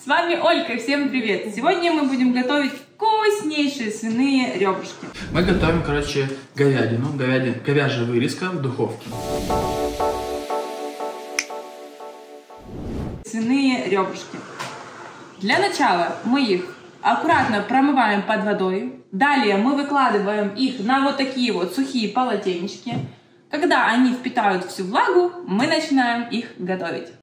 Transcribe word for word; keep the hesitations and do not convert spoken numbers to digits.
С вами Ольга, всем привет! Сегодня мы будем готовить вкуснейшие свиные ребрышки. Мы готовим, короче, говядину, говядин, говяжья вырезка в духовке. Свиные ребрышки. Для начала мы их аккуратно промываем под водой. Далее мы выкладываем их на вот такие вот сухие полотенечки. Когда они впитают всю влагу, мы начинаем их готовить.